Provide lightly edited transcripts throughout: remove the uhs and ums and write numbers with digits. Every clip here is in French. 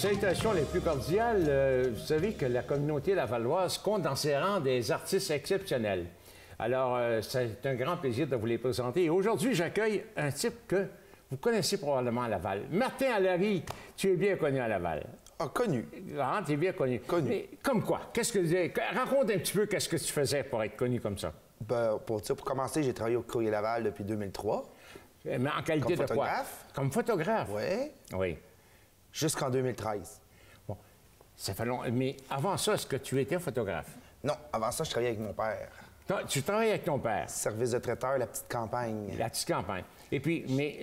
salutations les plus cordiales. Vous savez que la communauté lavalloise compte dans ses rangs des artistes exceptionnels. Alors, c'est un grand plaisir de vous les présenter. Et aujourd'hui, j'accueille un type que vous connaissez probablement à Laval. Martin Allary, tu es bien connu à Laval. Ah, connu. Ah, tu es bien connu. Connu. Mais comme quoi? Raconte un petit peu qu'est-ce que tu faisais pour être connu comme ça. Ben, pour commencer, j'ai travaillé au Courrier Laval depuis 2003. Mais en qualité Comme de quoi? photographe. Comme photographe? Oui. Oui. Jusqu'en 2013. Bon, ça fait longtemps. Mais avant ça, est-ce que tu étais photographe? Non, avant ça, je travaillais avec mon père. Non, tu travaillais avec ton père? Service de traiteur, la petite campagne. La petite campagne. Et puis, mais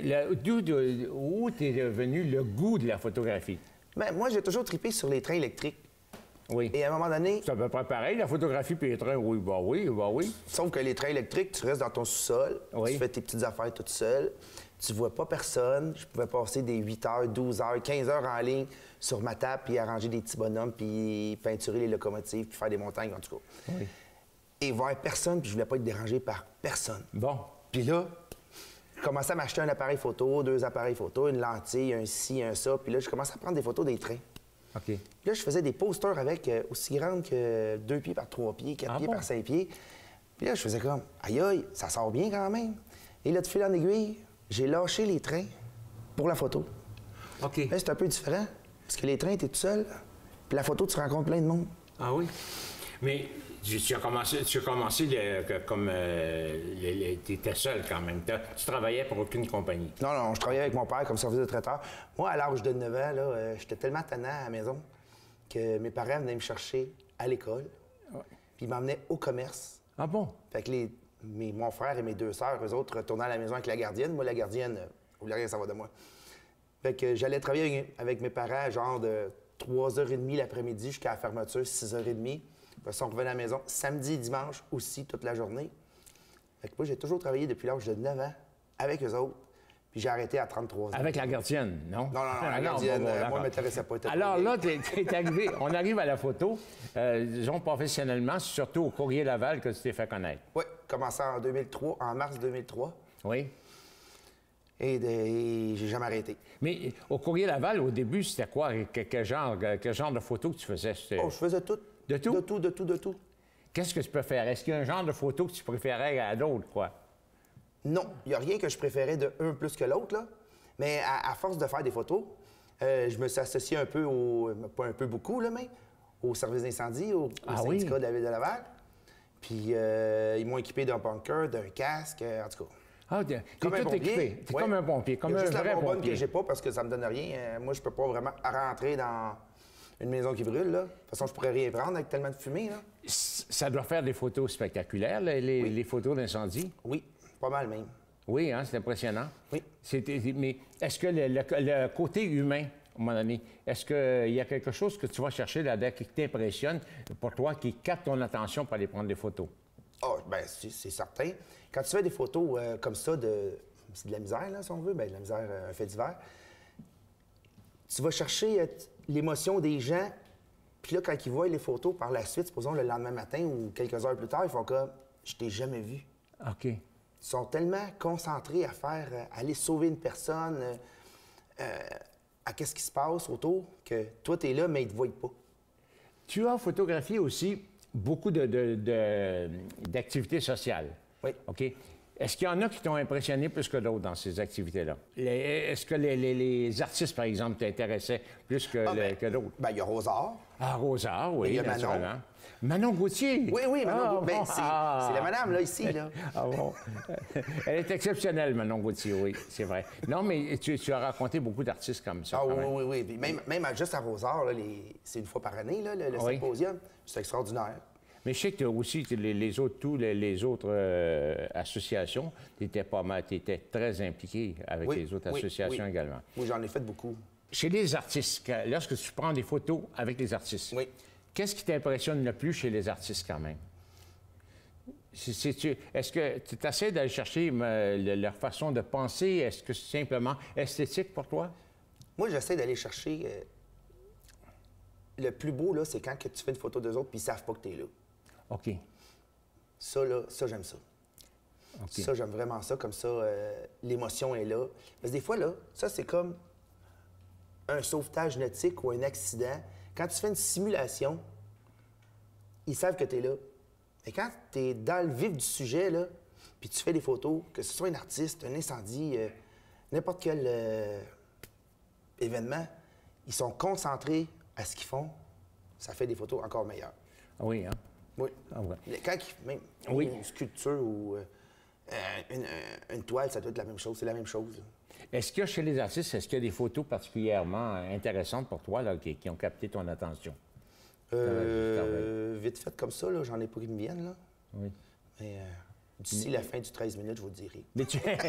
où t'es devenu le goût de la photographie? Mais moi, j'ai toujours trippé sur les trains électriques. Oui. Et à un moment donné, C'est à peu près pareil, la photographie puis les trains, oui, bah oui, bah oui. sauf que les trains électriques, tu restes dans ton sous-sol, Oui. tu fais tes petites affaires toute seule, tu vois pas personne. Je pouvais passer des 8 heures, 12 heures, 15 heures en ligne sur ma table, puis arranger des petits bonhommes, puis peinturer les locomotives, puis faire des montagnes, en tout cas. Oui. Et voir personne, puis je voulais pas être dérangé par personne. Bon. Puis là, je commençais à m'acheter un appareil photo, 2 appareils photo, une lentille, un ci, un ça. Puis là, je commençais à prendre des photos des trains. OK. Puis là, je faisais des posters avec aussi grandes que 2 pieds par 3 pieds, 4 pieds bon? par 5 pieds. Puis là, je faisais comme, aïe aïe, ça sort bien quand même. Et là, de fil en aiguille, j'ai lâché les trains pour la photo. OK. Là, c'est un peu différent, parce que les trains, t'es tout seul. Puis la photo, tu rencontres plein de monde. Ah oui? Mais tu as commencé comme... tu étais seul quand même. Tu travaillais pour aucune compagnie. Non, non, je travaillais avec mon père comme service de traiteur. Moi, à l'âge de 9 ans, là, j'étais tellement tannant à la maison que mes parents venaient me chercher à l'école. Ouais. Puis ils m'emmenaient au commerce. Ah bon? Fait que mon frère et mes 2 sœurs, eux autres, retournaient à la maison avec la gardienne. Moi, la gardienne, vous voulez rien savoir de moi. Fait que j'allais travailler avec mes parents, genre de 3h30 l'après-midi jusqu'à la fermeture, 6h30. Puis on revenait à la maison samedi et dimanche aussi, toute la journée. Fait que moi, j'ai toujours travaillé depuis l'âge de 9 ans avec eux autres. Puis j'ai arrêté à 33 ans. Avec la gardienne, non? Non, la Ah, gardienne, moi, d'accord. ne m'intéressait pas. Alors là, t'es arrivé, on arrive à la photo, disons professionnellement, surtout au Courrier Laval que tu t'es fait connaître. Oui, commencé en 2003, en mars 2003. Oui. Et j'ai jamais arrêté. Mais au Courrier Laval, au début, c'était quoi? Quel genre de photos que tu faisais? Oh, je faisais tout. De tout? De tout. Qu'est-ce que tu préfères? Est-ce qu'il y a un genre de photo que tu préférais à d'autres, quoi? Non, il n'y a rien que je préférais de un plus que l'autre, là. Mais à force de faire des photos, je me suis associé un peu pas un peu beaucoup, là, mais au service d'incendie, au syndicat de la Ville de Laval. Puis ils m'ont équipé d'un bunker, d'un casque, en tout cas. Ah, t'es Comme un tout pompier. équipé. T'es Ouais. comme un pompier, comme Il y a un juste vrai la bonbonne pompier. que j'ai pas parce que ça me donne rien. Moi, je peux pas vraiment rentrer dans une maison qui brûle, là. De toute façon, je pourrais rien prendre avec tellement de fumée, là. Ça doit faire des photos spectaculaires, les photos d'incendie. Oui, pas mal même. Oui, hein, c'est impressionnant. Oui. Mais est-ce que le côté humain, à un moment donné, est-ce qu'il y a quelque chose que tu vas chercher là-dedans qui t'impressionne pour toi, qui capte ton attention pour aller prendre des photos? Ah, bien, c'est certain. Quand tu fais des photos comme ça, c'est de la misère, là, si on veut, bien, de la misère, un fait divers, tu vas chercher l'émotion des gens, puis là, quand ils voient les photos par la suite, supposons le lendemain matin ou quelques heures plus tard, ils font comme « je t'ai jamais vu ». OK. Ils sont tellement concentrés à faire, aller sauver une personne, à qu'est-ce qui se passe autour, que toi, t'es là, mais ils te voient pas. Tu as photographié aussi beaucoup d'activités sociales. Oui. OK? Est-ce qu'il y en a qui t'ont impressionné plus que d'autres dans ces activités-là? Est-ce que les artistes, par exemple, t'intéressaient plus que d'autres? Ben, il y a Rosard. Ah, Rosard, oui, Il y a Manon. naturellement. Manon Gauthier! Oui, Manon Gauthier. Ben, bon. c'est la madame, là, ici, là. Ah bon? Elle est exceptionnelle, Manon Gauthier, oui, c'est vrai. Non, mais tu as raconté beaucoup d'artistes comme ça. Ah quand même. oui. Puis même juste à Rosard, là, c'est une fois par année, là, le Oui. symposium. C'est extraordinaire. Mais je sais que tu as aussi les autres associations, tu étais pas mal, tu étais très impliqué avec Oui, les autres oui, associations oui. également. Oui, j'en ai fait beaucoup. Chez les artistes, lorsque tu prends des photos avec les artistes, Oui. qu'est-ce qui t'impressionne le plus chez les artistes quand même? Est-ce que tu essaies d'aller chercher leur façon de penser? Est-ce que c'est simplement esthétique pour toi? Moi, j'essaie d'aller chercher... le plus beau, là, c'est quand que tu fais une photo d'eux autres puis ils savent pas que t'es là. OK. Ça, là, ça, j'aime ça. OK. Ça, j'aime vraiment ça. Comme ça, l'émotion est là. Parce que des fois, là, ça, c'est comme un sauvetage nautique ou un accident, quand tu fais une simulation, ils savent que tu es là. Et quand tu es dans le vif du sujet, là, puis tu fais des photos, que ce soit un artiste, un incendie, n'importe quel événement, ils sont concentrés à ce qu'ils font, ça fait des photos encore meilleures. Ah oui, hein? Oui. Ah ouais. Quand même Oui. une sculpture ou une toile, ça doit être la même chose, c'est la même chose. Là. Est-ce qu'il y a chez les artistes, est-ce qu'il y a des photos particulièrement intéressantes pour toi là, qui ont capté ton attention? Vite fait comme ça, là, j'en ai pas qui me viennent, là. Oui. Mais d'ici la fin du 13 minutes, je vous le dirai. Mais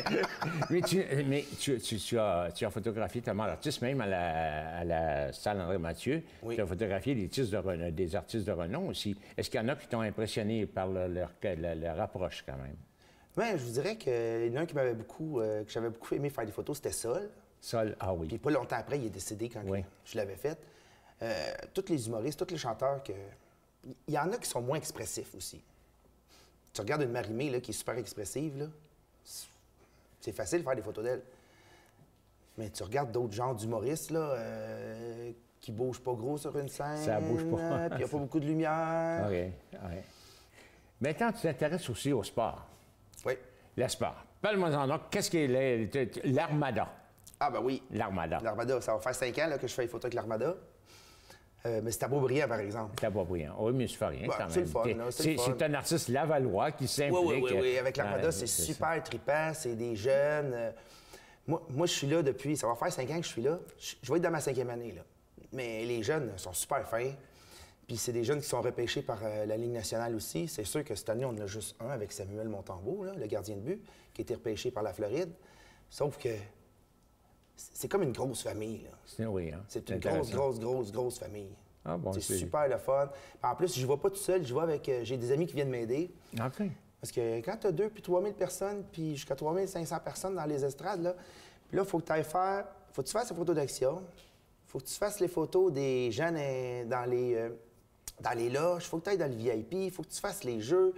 tu as photographié tellement d'artistes, même à la salle André Mathieu. Oui. Tu as photographié des artistes de renom aussi. Est-ce qu'il y en a qui t'ont impressionné par leur approche quand même? Oui, je vous dirais qu'il y en a un qui m'avait beaucoup, que j'avais beaucoup aimé faire des photos, c'était Sol. Sol, ah oui. Puis pas longtemps après, il est décédé quand Oui. je l'avais fait. Tous les humoristes, tous les chanteurs, il y en a qui sont moins expressifs aussi. Tu regardes une Marie-Mé là, qui est super expressive, là, c'est facile de faire des photos d'elle. Mais tu regardes d'autres genres d'humoristes là, qui bougent pas gros sur une scène. Ça bouge pas. Puis il n'y a pas beaucoup de lumière. OK, oui. Maintenant, tu t'intéresses aussi au sport. Oui. Le sport. Parle-moi-en donc, qu'est-ce qu'est l'Armada? Ah, ben oui. L'Armada. L'Armada, ça va faire 5 ans là, que je fais des photos avec l'Armada. Mais c'est à Beaubriand, par exemple. C'est pas brillant. Oui, mais c'est pas rien, Ouais, quand c'est même. le fun, là, c'est le fun. C'est un artiste lavallois qui s'implique. Oui. Avec l'Armada, c'est super trippant. C'est des jeunes. Moi, je suis là depuis... Ça va faire 5 ans que je suis là. Je vais être dans ma 5e année, là. Mais les jeunes sont super fins. Puis c'est des jeunes qui sont repêchés par la Ligue nationale aussi. C'est sûr que cette année, on en a juste un avec Samuel Montembeault, là, le gardien de but, qui a été repêché par la Floride. Sauf que c'est comme une grosse famille, là. Oui, hein? C'est une grosse famille. Ah bon, c'est super le fun. Puis en plus, je ne vais pas tout seul, je vais avec... j'ai des amis qui viennent m'aider. OK. Parce que quand tu as 2 puis 3 000 personnes, puis jusqu'à 3 500 personnes dans les estrades, là, puis là, il faut que tu ailles faire... faut que tu fasses les photos d'action. Il faut que tu fasses les photos des gens dans les loges. Il faut que tu ailles dans le VIP. Il faut que tu fasses les jeux.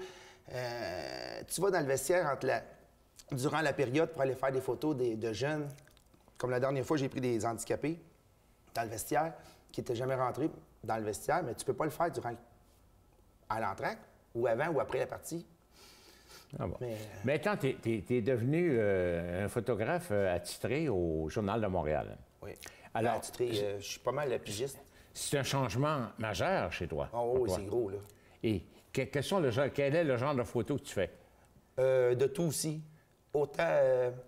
Tu vas dans le vestiaire durant la période pour aller faire des photos de jeunes. Comme la dernière fois, j'ai pris des handicapés dans le vestiaire qui n'étaient jamais rentrés dans le vestiaire, mais tu peux pas le faire à l'entraque ou avant ou après la partie. Ah bon. Maintenant, tu es devenu un photographe attitré au Journal de Montréal. Oui. Alors, attitré, je suis pas mal pigiste. C'est un changement majeur chez toi. Oh, oui, c'est gros, là. Et quel est le genre de photos que tu fais? De tout aussi. Autant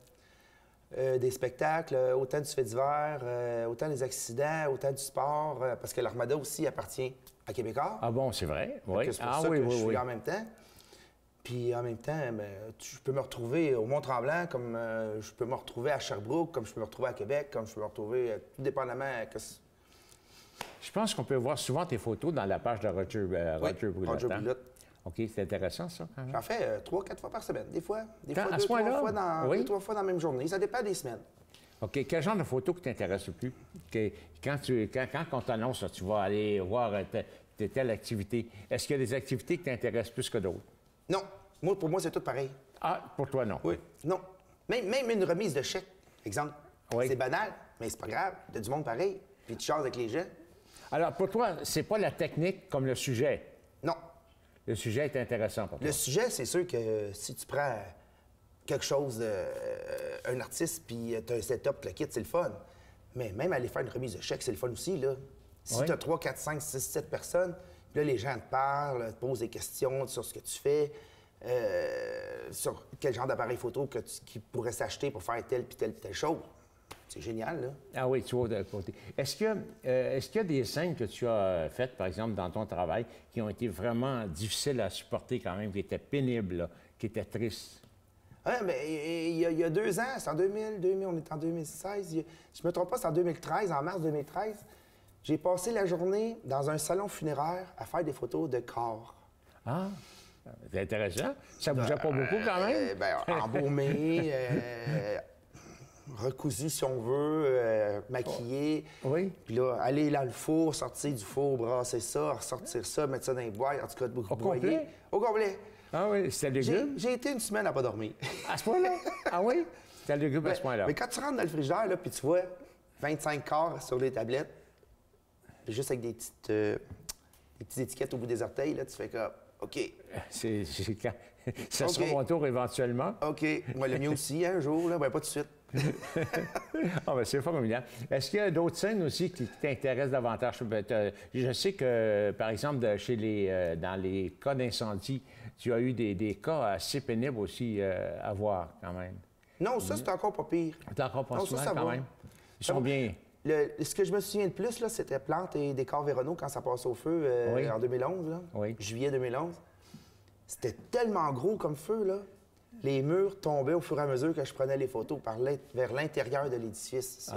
des spectacles, autant du fait divers, autant des accidents, autant du sport, parce que l'Armada aussi appartient à Québécois. Ah bon, c'est vrai? Oui. C'est pour ça que je suis en même temps. Puis en même temps, je peux me retrouver au Mont-Tremblant, comme je peux me retrouver à Sherbrooke, comme je peux me retrouver à Québec, comme je peux me retrouver tout dépendamment. Je pense qu'on peut voir souvent tes photos dans la page de Roger Brulotte. Roger Brulotte. OK, c'est intéressant, ça, quand même. J'en fais 3-4 fois par semaine, des fois. Des fois, à ce point-là? 2-3 fois dans la même journée. Ça dépend des semaines. OK. Quel genre de photos qui t'intéresse le plus? Quand on t'annonce, tu vas aller voir telle activité, est-ce qu'il y a des activités qui t'intéressent plus que d'autres? Non. Pour moi, c'est tout pareil. Ah, pour toi, non? Oui. Non. Même une remise de chèque, exemple. Oui. C'est banal, mais c'est pas grave. T'as du monde pareil, puis tu changes avec les gens. Alors, pour toi, c'est pas la technique comme le sujet? Non. Le sujet est intéressant pour toi? Le sujet, c'est sûr que si tu prends quelque chose, un artiste, puis tu as un setup, le kit, c'est le fun. Mais même aller faire une remise de chèque, c'est le fun aussi, là. Si tu as 3, 4, 5, 6, 7 personnes, puis là, les gens te parlent, te posent des questions sur ce que tu fais, sur quel genre d'appareil photo qui pourrait s'acheter pour faire telle puis telle chose. C'est génial, là. Ah oui, tu vois de côté. Est-ce qu'il y a des scènes que tu as faites, par exemple, dans ton travail, qui ont été vraiment difficiles à supporter quand même, qui étaient pénibles, là, qui étaient tristes? Oui, mais il y a 2 ans, c'est en 2000, on est en 2016. Je ne me trompe pas, c'est en 2013, en mars 2013. J'ai passé la journée dans un salon funéraire à faire des photos de corps. Ah, c'est intéressant. Ça bougeait pas beaucoup quand même? Embaumé, recousu si on veut, maquillé. Oui. Puis là, aller dans le four, sortir du four, brasser ça, ressortir ça, mettre ça dans les boîtes, en tout cas, Au complet? Au complet. Ah oui, c'était légumes? J'ai été une semaine à pas dormir. À ce point-là? Ah oui? C'était légumes à ce point-là. Mais quand tu rentres dans le frigidaire, là, puis tu vois 25 quarts sur les tablettes, juste avec des petites étiquettes au bout des orteils, là, tu fais comme, OK. Ça sera mon tour éventuellement. OK. Moi, le mien aussi, un jour, là, ben, pas tout de suite. Ah, ben, c'est formidable. Est-ce qu'il y a d'autres scènes aussi qui t'intéressent davantage? Je sais que, par exemple, dans les cas d'incendie, tu as eu des cas assez pénibles aussi à voir, quand même. Non, ça, c'est encore pas pire. C'est encore pas si mal, ça quand va. même. Ils sont bien... Ce que je me souviens de plus, là, c'était Plante et Décor Véronneau quand ça passe au feu en 2011, là, juillet 2011. C'était tellement gros comme feu, là. Les murs tombaient au fur et à mesure que je prenais les photos vers l'intérieur de l'édifice.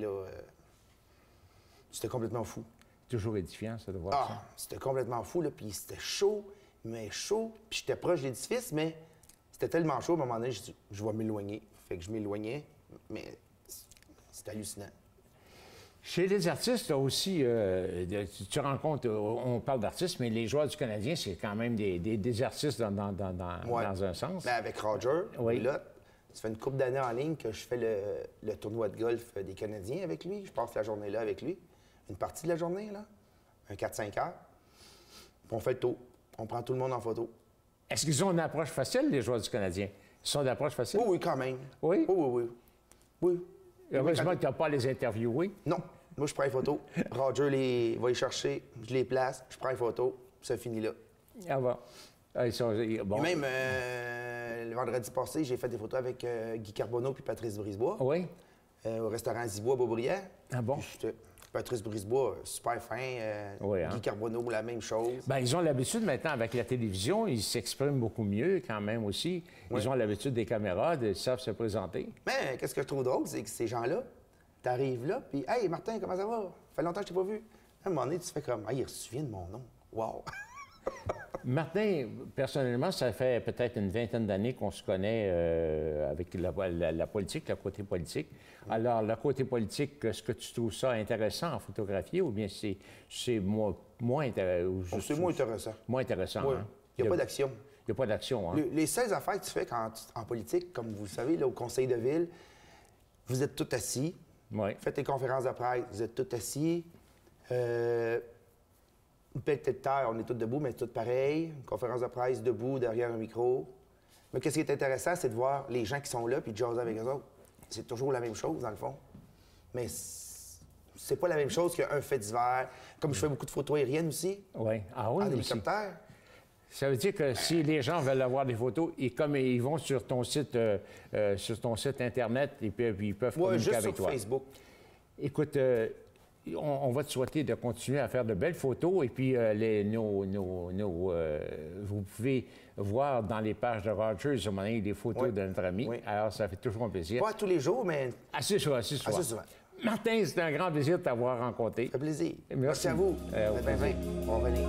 C'était complètement fou. Toujours édifiant, ça, de voir ça. C'était complètement fou, là. Puis c'était chaud, mais chaud. Puis j'étais proche de l'édifice, mais c'était tellement chaud, à un moment donné, je dis, je vais m'éloigner. Fait que je m'éloignais, mais c'était hallucinant. Chez les artistes, aussi, tu rencontres, on parle d'artistes, mais les joueurs du Canadien, c'est quand même des artistes dans un sens. Ben, avec Roger, là, ça fait une couple d'années en ligne que je fais le tournoi de golf des Canadiens avec lui. Je passe la journée là avec lui. Une partie de la journée, là, un 4-5 heures. Puis on fait le tour. On prend tout le monde en photo. Est-ce qu'ils ont une approche facile, les joueurs du Canadien? Ils sont d'approche facile? Oui, quand même. Oui? Oui. Heureusement que tu n'as pas à les interviewer. Non. Moi, je prends les photos. Roger va les chercher, je les place, je prends les photos, puis ça finit là. Ah bon. Ils sont bon. Et même le vendredi passé, j'ai fait des photos avec Guy Carbonneau puis Patrice Brisebois. Oui. Au restaurant Zibois Beaubrière. Ah bon? Patrice Brisebois, super fin. Guy Carbonneau, la même chose. Bien, ils ont l'habitude maintenant, avec la télévision, ils s'expriment beaucoup mieux quand même aussi. Ils ont l'habitude des caméras, ils savent se présenter. Mais qu'est-ce que je trouve drôle, c'est que ces gens-là, t'arrives là, puis « Hey, Martin, comment ça va? Ça fait longtemps que je t'ai pas vu. » À un moment donné, tu fais comme « Ah, il se souvient de mon nom. Wow! » Martin, personnellement, ça fait peut-être une vingtaine d'années qu'on se connaît avec la politique, le côté politique. Alors, le côté politique, est-ce que tu trouves ça intéressant en photographier ou bien c'est moins intéressant? C'est moins intéressant. Moins intéressant, oui. Hein? Il n'y a pas d'action. Il n'y a pas d'action, hein? Les seules affaires que tu fais en politique, comme vous le savez, là, au conseil de ville, vous êtes tous assis. Oui. Faites des conférences de presse, vous êtes tous assis. Une pelletée de terre, on est tous debout, mais c'est tout pareil. Une conférence de presse, debout, derrière un micro. Mais qu'est-ce qui est intéressant, c'est de voir les gens qui sont là puis de jaser avec eux autres. C'est toujours la même chose, dans le fond. Mais c'est pas la même chose qu'un fait divers. Comme je fais beaucoup de photos aériennes aussi. Oui. Ah oui, en hélicoptère. Ça veut dire que si les gens veulent avoir des photos, comme ils vont sur ton site Internet, et puis ils peuvent communiquer avec toi. Sur Facebook. Écoute, on va te souhaiter de continuer à faire de belles photos et puis vous pouvez voir dans les pages de Rogers des photos de notre ami. Oui. Alors, ça fait toujours un plaisir. Pas tous les jours, mais... Assez souvent. Martin, c'est un grand plaisir de t'avoir rencontré. Ça fait plaisir. Merci à vous. On va revenir.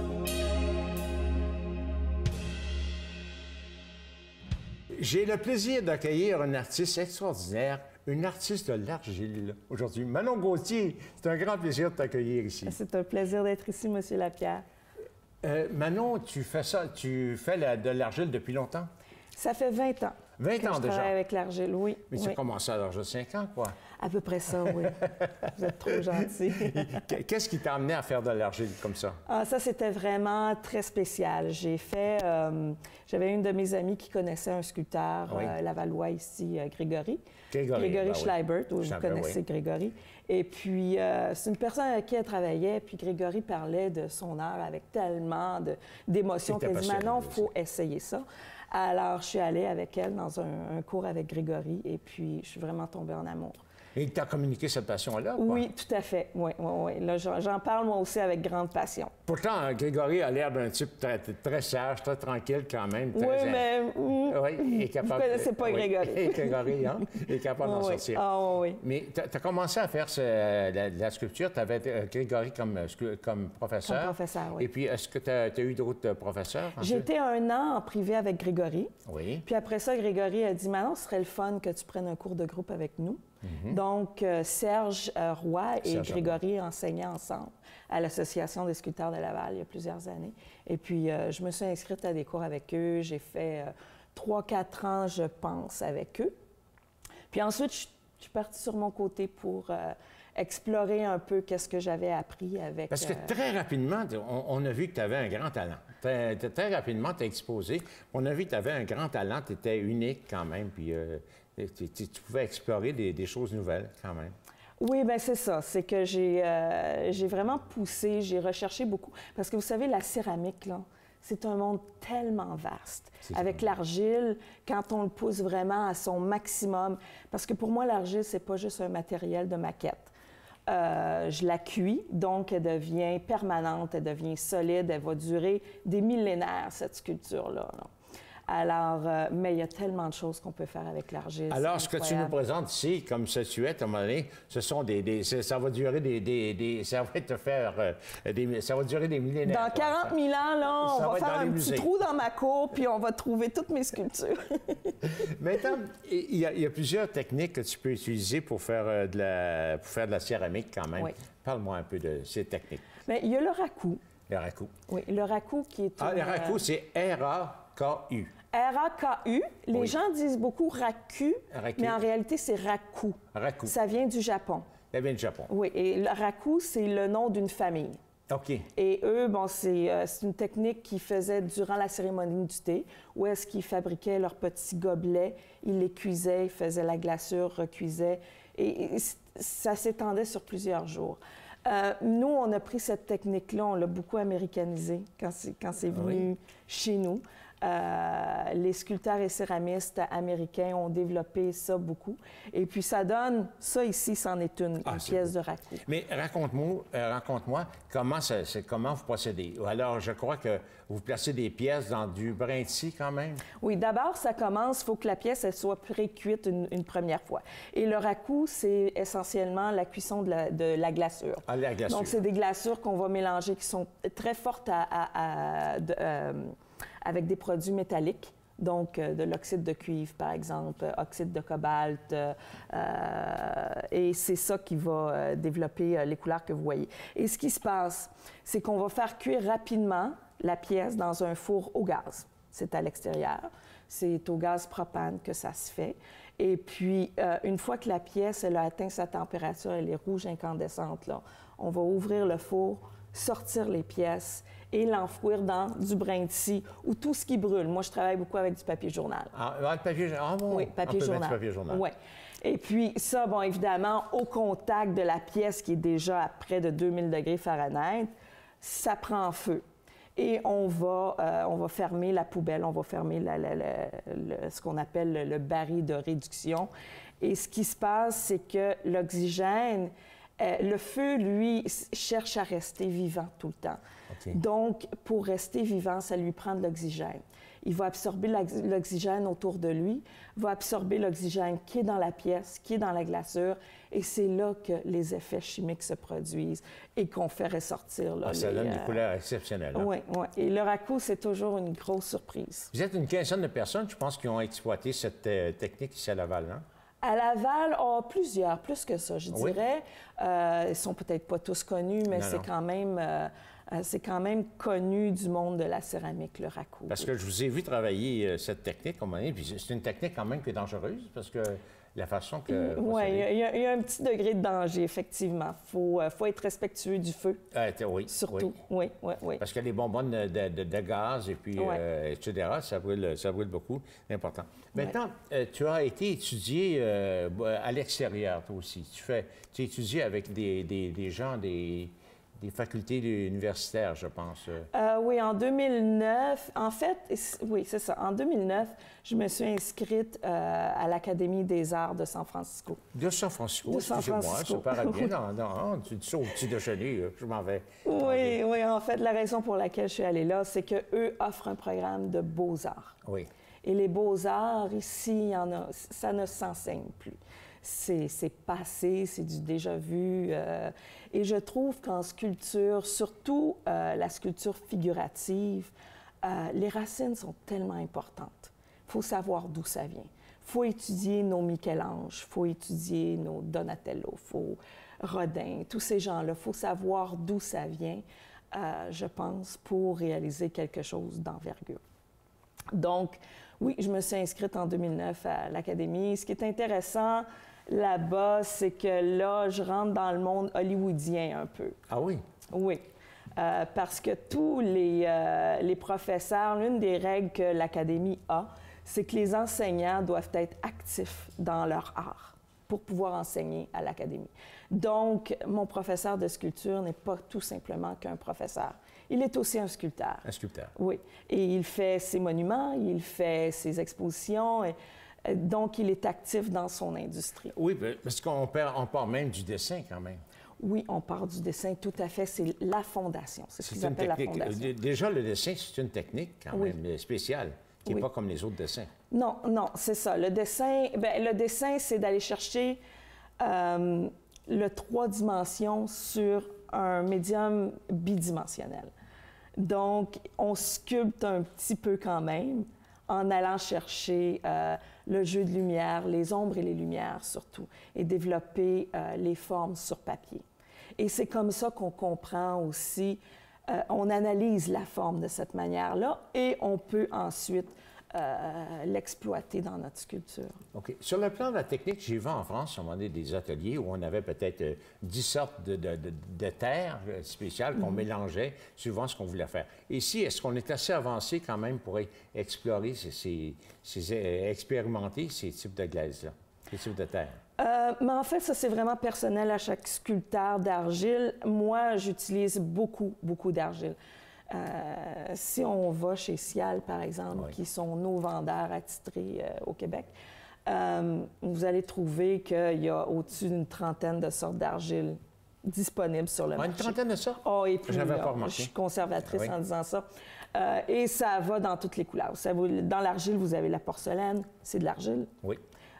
J'ai le plaisir d'accueillir un artiste extraordinaire, une artiste de l'argile aujourd'hui. Manon Gauthier, c'est un grand plaisir de t'accueillir ici. C'est un plaisir d'être ici, M. Lapierre. Manon, tu fais de l'argile depuis longtemps? Ça fait 20 ans. 20 ans je déjà? travaille avec l'argile, oui. Mais tu as commencé à l'âge de 5 ans, quoi? À peu près ça, oui. Vous êtes trop gentil. Qu'est-ce qui t'a amené à faire de l'argile comme ça? Ah, ça, c'était vraiment très spécial. J'avais une de mes amies qui connaissait un sculpteur lavallois ici, Grégory. Grégory Schleibert, vous connaissez Grégory. Et puis, c'est une personne avec qui elle travaillait, puis Grégory parlait de son art avec tellement d'émotions qu'elle dit « Manon, il faut essayer ça ». Alors, je suis allée avec elle dans un cours avec Grégory, et puis je suis vraiment tombée en amour. Et tu as communiqué cette passion-là? Oui, tout à fait. Oui. Là, j'en parle moi aussi avec grande passion. Pourtant, Grégory a l'air d'un type très sage, très tranquille quand même. Oui, mais... il est capable... Vous ne connaissez pas Grégory. Grégory, hein? Il est capable d'en sortir. Ah oui. Mais tu as commencé à faire la sculpture. Tu avais Grégory comme professeur. Comme professeur, oui. Et puis, est-ce que tu as eu d'autres professeurs? J'ai été 1 an en privé avec Grégory. Oui. Puis après ça, Grégory a dit « Manon, ce serait le fun que tu prennes un cours de groupe avec nous. Donc, Serge Roy et Grégory enseignaient ensemble à l'Association des sculpteurs de Laval il y a plusieurs années. Et puis, je me suis inscrite à des cours avec eux. J'ai fait 3-4 ans, je pense, avec eux. Puis ensuite, je suis partie sur mon côté pour explorer un peu qu'est-ce que j'avais appris avec... Parce que très rapidement, on a vu que tu avais un grand talent. Très rapidement, tu as exposé. On a vu que tu avais un grand talent, tu étais unique quand même, puis tu pouvais explorer des choses nouvelles quand même. Oui, bien c'est ça. C'est que j'ai vraiment poussé, j'ai recherché beaucoup. Parce que vous savez, la céramique, là, c'est un monde tellement vaste. Avec l'argile, quand on le pousse vraiment à son maximum, parce que pour moi, l'argile, c'est pas juste un matériel de maquette. Je la cuis, donc elle devient permanente, elle devient solide, elle va durer des millénaires, cette sculpture-là. Alors, mais il y a tellement de choses qu'on peut faire avec l'argile. Alors, ce que tu nous présentes ici, comme statuette, à un moment donné, ce sont ça va durer ça va te faire ça va durer des millénaires. Dans 40 000 ans, là, on va faire un petit trou dans ma cour, puis on va trouver toutes mes sculptures. Maintenant, il y a plusieurs techniques que tu peux utiliser pour faire de la céramique quand même. Oui. Parle-moi un peu de ces techniques. Bien, il y a le raku. Le raku. Oui, le raku qui est... le raku, c'est R-A-K-U. R-A-K-U. Les gens disent beaucoup raku, mais en réalité, c'est raku. Raku. Ça vient du Japon. Ça vient du Japon. Oui, et le raku, c'est le nom d'une famille. OK. Et eux, bon, c'est une technique qu'ils faisaient durant la cérémonie du thé, où est-ce qu'ils fabriquaient leurs petits gobelets, ils les cuisaient, ils faisaient la glaçure, recuisaient, et ça s'étendait sur plusieurs jours. Nous, on a pris cette technique-là, on l'a beaucoup américanisée quand c'est venu chez nous. Les sculpteurs et céramistes américains ont développé ça beaucoup. Et puis, ça donne... Ça, ici, c'en est une pièce de raku. Mais raconte-moi comment vous procédez. Alors, je crois que vous placez des pièces dans du brin de scie quand même? Oui, d'abord, ça commence, il faut que la pièce elle soit pré-cuite une première fois. Et le raku, c'est essentiellement la cuisson de la glaçure. Ah, la glaçure. Donc, c'est des glaçures qu'on va mélanger qui sont très fortes avec des produits métalliques, donc de l'oxyde de cuivre, par exemple, oxyde de cobalt, et c'est ça qui va développer les couleurs que vous voyez. Et ce qui se passe, c'est qu'on va faire cuire rapidement la pièce dans un four au gaz. C'est à l'extérieur. C'est au gaz propane que ça se fait. Et puis, une fois que la pièce elle a atteint sa température, elle est rouge incandescente, là, on va ouvrir le four, sortir les pièces et l'enfouir dans du brin de scie ou tout ce qui brûle. Moi, je travaille beaucoup avec du papier journal. Le papier journal? Ah, bon. Oui, papier journal. Oui. Et puis ça, bon, évidemment, au contact de la pièce qui est déjà à près de 2000 degrés Fahrenheit, ça prend feu. Et on va fermer la poubelle, on va fermer ce qu'on appelle le baril de réduction. Et ce qui se passe, c'est que l'oxygène, le feu, lui, cherche à rester vivant tout le temps. Okay. Donc, pour rester vivant, ça lui prend de l'oxygène. Il va absorber l'oxygène autour de lui, va absorber l'oxygène qui est dans la pièce, qui est dans la glaçure, et c'est là que les effets chimiques se produisent et qu'on fait ressortir. Là, ça donne des couleurs exceptionnelles. Oui, oui. Et le raku, c'est toujours une grosse surprise. Vous êtes une quinzaine de personnes, je pense, qui ont exploité cette technique ici à Laval, non? À Laval, plusieurs, plus que ça, je dirais. Ils ne sont peut-être pas tous connus, mais c'est quand même connu du monde de la céramique, le raku. Parce que je vous ai vu travailler cette technique, à un moment donné, puis c'est une technique quand même qui est dangereuse, parce que la façon que... Oui, il y a un petit degré de danger, effectivement. Il faut être respectueux du feu. Oui. Surtout, oui. Parce que les bonbonnes de gaz, et puis, etc., ça brûle beaucoup. C'est important. Maintenant, tu as été étudié à l'extérieur, toi aussi. Tu étudies avec des gens, des facultés universitaires, je pense. Oui, en 2009. En fait, oui, c'est ça. En 2009, je me suis inscrite à l'Académie des arts de San Francisco. De San Francisco, excusez-moi, ça paraît bien. Non, tu dis ça au petit déjeuner, je m'en vais. Oui, en fait, la raison pour laquelle je suis allée là, c'est qu'eux offrent un programme de beaux-arts. Oui. Et les beaux-arts, ici, ça ne s'enseigne plus. C'est passé, c'est du déjà-vu. Et je trouve qu'en sculpture, surtout la sculpture figurative, les racines sont tellement importantes. Il faut savoir d'où ça vient. Il faut étudier nos Michel-Ange, il faut étudier nos Donatello, Rodin, tous ces gens-là. Il faut savoir d'où ça vient, je pense, pour réaliser quelque chose d'envergure. Donc, oui, je me suis inscrite en 2009 à l'Académie. Ce qui est intéressant là-bas, c'est que là, je rentre dans le monde hollywoodien un peu. Ah oui? Oui. Parce que tous les professeurs, l'une des règles que l'Académie a, c'est que les enseignants doivent être actifs dans leur art pour pouvoir enseigner à l'Académie. Donc, mon professeur de sculpture n'est pas tout simplement qu'un professeur. Il est aussi un sculpteur. Un sculpteur. Oui. Et il fait ses monuments, il fait ses expositions. Donc, il est actif dans son industrie. Oui, parce qu'on part même du dessin quand même. Oui, on part du dessin, tout à fait. C'est la fondation. C'est ce qu'ils appellent la fondation. Déjà, le dessin, c'est une technique quand même spéciale, qui n'est pas comme les autres dessins. Non, non, c'est ça. Le dessin, c'est d'aller chercher le 3 dimensions sur un médium bidimensionnel. Donc, on sculpte un petit peu quand même en allant chercher le jeu de lumière, les ombres et les lumières surtout, et développer les formes sur papier. Et c'est comme ça qu'on comprend aussi, on analyse la forme de cette manière-là et on peut ensuite l'exploiter dans notre sculpture. OK. Sur le plan de la technique, j'ai vu en France, à un moment donné, des ateliers où on avait peut-être 10 sortes de terres spéciales qu'on mélangeait suivant ce qu'on voulait faire. Ici, est-ce qu'on est assez avancé quand même pour explorer, expérimenter ces types de glaise-là, ces types de terres? Mais en fait, ça, c'est vraiment personnel à chaque sculpteur d'argile. Moi, j'utilise beaucoup, beaucoup d'argile. Si on va chez Cial, par exemple, qui sont nos vendeurs attitrés au Québec, vous allez trouver qu'il y a au-dessus d'une trentaine de sortes d'argile disponibles sur le marché. Une trentaine de sortes? Oh, et puis, j'avais pas remarqué. Je suis conservatrice en disant ça. Et ça va dans toutes les couleurs. Dans l'argile, vous avez la porcelaine, c'est de l'argile. Oui.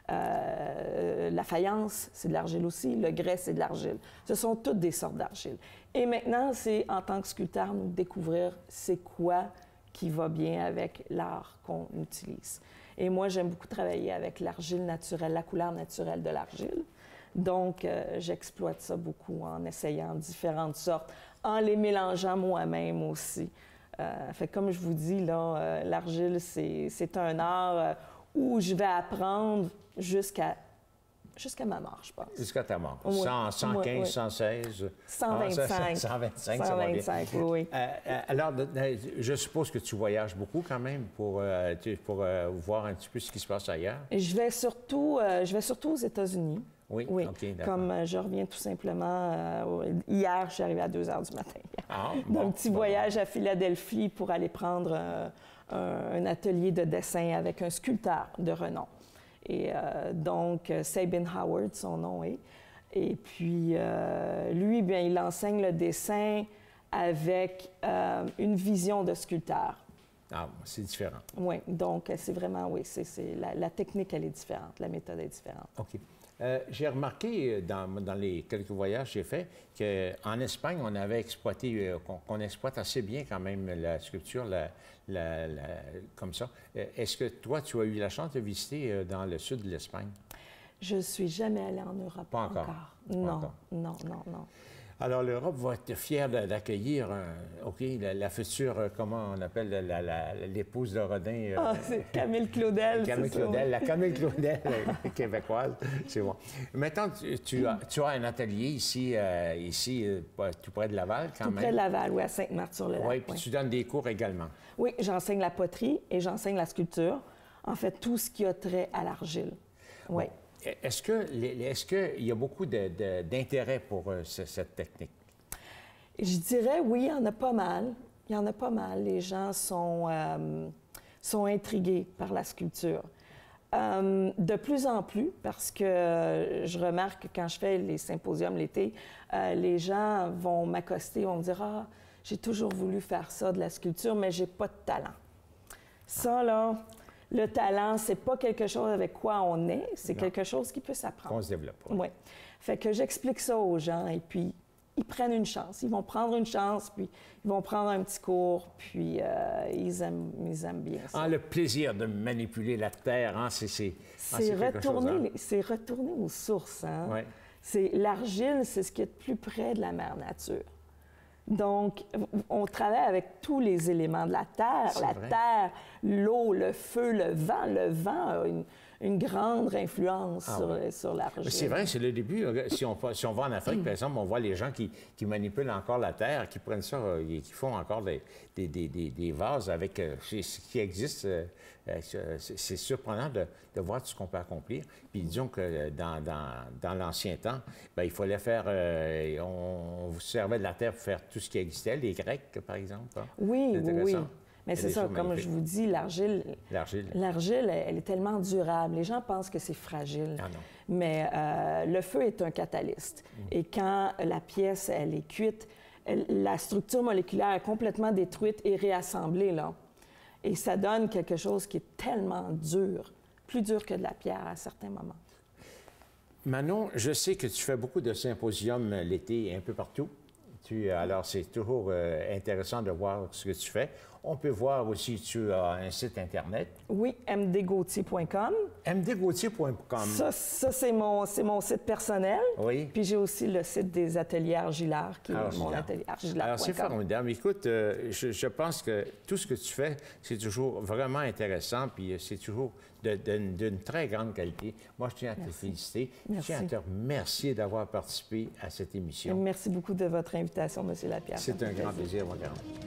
La faïence, c'est de l'argile aussi. Le grès, c'est de l'argile. Ce sont toutes des sortes d'argile. Et maintenant, c'est en tant que sculpteur, nous découvrir c'est quoi qui va bien avec l'art qu'on utilise. Et moi, j'aime beaucoup travailler avec l'argile naturelle, la couleur naturelle de l'argile. Donc, j'exploite ça beaucoup en essayant différentes sortes, en les mélangeant moi-même aussi. Fait comme je vous dis, là, l'argile, c'est un art où je vais apprendre jusqu'à ma mort, je pense. Jusqu'à ta mort. Oui. 115, 125. 125. 125, ça va bien. 125, oui. Alors, je suppose que tu voyages beaucoup quand même pour voir un petit peu ce qui se passe ailleurs. Je vais surtout aux États-Unis. Oui, oui. OK, d'accord. Comme je reviens tout simplement... hier, je suis arrivée à 2 heures du matin. Bon, un petit voyage à Philadelphie pour aller prendre un atelier de dessin avec un sculpteur de renom. Et donc, Sabin Howard, son nom est. Et puis, lui, bien, il enseigne le dessin avec une vision de sculpteur. Ah, c'est différent. Oui, donc c'est vraiment, la technique, elle est différente, la méthode est différente. OK. J'ai remarqué dans les quelques voyages que j'ai faits qu'en Espagne, on avait exploité, qu'on exploite assez bien quand même la sculpture, comme ça. Est-ce que toi, tu as eu la chance de visiter dans le sud de l'Espagne? Je ne suis jamais allée en Europe. Pas encore? Non, encore. Non. Alors, l'Europe va être fière d'accueillir la future, comment on appelle, l'épouse de Rodin. C'est Camille Claudel. Camille Claudel, la Camille Claudel québécoise. C'est bon. Maintenant, tu as un atelier ici, tout près de Laval, quand même. Tout près de Laval, oui, à Sainte-Marthe-sur-le-Lac. Oui, puis tu donnes des cours également. Oui, j'enseigne la poterie et j'enseigne la sculpture. En fait, tout ce qui a trait à l'argile. Oui. Bon. Est-ce qu'il y a beaucoup d'intérêt pour cette technique? Je dirais oui, il y en a pas mal. Il y en a pas mal. Les gens sont intrigués par la sculpture. De plus en plus, parce que je remarque que quand je fais les symposiums l'été, les gens vont m'accoster, vont me dire « Ah, j'ai toujours voulu faire ça, de la sculpture, mais j'ai pas de talent. » Ça, là... Le talent, c'est pas quelque chose avec quoi on est, c'est quelque chose qui peut s'apprendre. On se développe. Oui. Fait que j'explique ça aux gens et puis ils prennent une chance. Ils vont prendre une chance, puis ils vont prendre un petit cours, puis ils aiment bien ça. Ah, le plaisir de manipuler la terre, hein, c'est retourner aux sources. Hein? Oui. L'argile, c'est ce qui est le plus près de la mère nature. Donc, on travaille avec tous les éléments de la terre. Terre, l'eau, le feu, le vent. Le vent a une grande influence sur l'argile. C'est vrai, c'est le début. Si on va en Afrique, par exemple, on voit les gens qui manipulent encore la terre, qui prennent ça, qui font encore des vases avec ce qui existe. C'est surprenant de voir tout ce qu'on peut accomplir. Puis disons que dans l'ancien temps, bien, il fallait faire... on vous servait de la terre pour faire tout ce qui existait, les Grecs, par exemple. Hein? Oui. Mais c'est ça, comme je vous dis, l'argile, elle est tellement durable. Les gens pensent que c'est fragile. Ah non. Mais le feu est un catalyste. Et quand la pièce, elle est cuite, la structure moléculaire est complètement détruite et réassemblée, là. Et ça donne quelque chose qui est tellement dur, plus dur que de la pierre à certains moments. Manon, je sais que tu fais beaucoup de symposiums l'été un peu partout. Alors, c'est toujours intéressant de voir ce que tu fais. On peut voir aussi, tu as un site Internet. Oui, mdgauthier.com. mdgauthier.com. Ça c'est mon site personnel. Oui. Puis j'ai aussi le site des ateliers Argilard, qui est mon atelier argilard.com. Alors, c'est formidable. Écoute, je pense que tout ce que tu fais, c'est toujours vraiment intéressant, puis c'est toujours d'une très grande qualité. Moi, je tiens à te féliciter. Merci. Je tiens à te remercier d'avoir participé à cette émission. Merci beaucoup de votre invitation, M. Lapierre. C'est un grand plaisir, mon grand.